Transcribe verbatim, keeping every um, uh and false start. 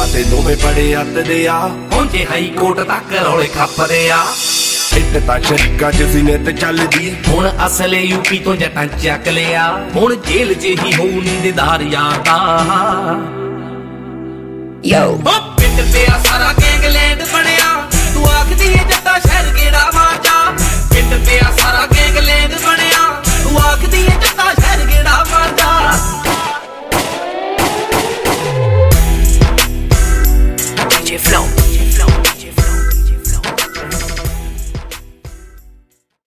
ਤੇ ਦੋਵੇਂ ਬੜੇ ਅੱਤਦੇ ਆ, ਪਹੁੰਚੇ ਹਾਈ ਕੋਰਟ ਤੱਕ ਰੌਲੇ ਖੱਪਦੇ ਆ। ਇੱਟ ਤਾਂ ਸ਼ੱਕਾਂ ਚ ਸੀਨੇ ਤੇ ਚੱਲਦੀ, ਹੁਣ ਅਸਲੇ ਯੂਪੀ ਤੋਂ ਜੱਟਾਂ ਚੱਕ ਲਿਆ। ਹੁਣ ਜੇਲ੍ਹ 'ਚ ਹੀ ਹੋਊ ਨੀਂਦਦਾਰ ਯਾਦਾਂ। Yo ਪਿੰਡ ਪਿਆ ਸਾਰਾ ਗੈਂਗਲੈਂਡ ਬਣਿਆ, ਤੂੰ ਆਖਦੀ ਏ ਜੱਟਾ ਸ਼ਹਿਰ ਕਿਹੜਾ ਵਾਜਾ। ਪਿੰਡ ਪਿਆ ਸਾਰਾ ਗੈਂਗਲੈਂਡ ਬਣਿਆ,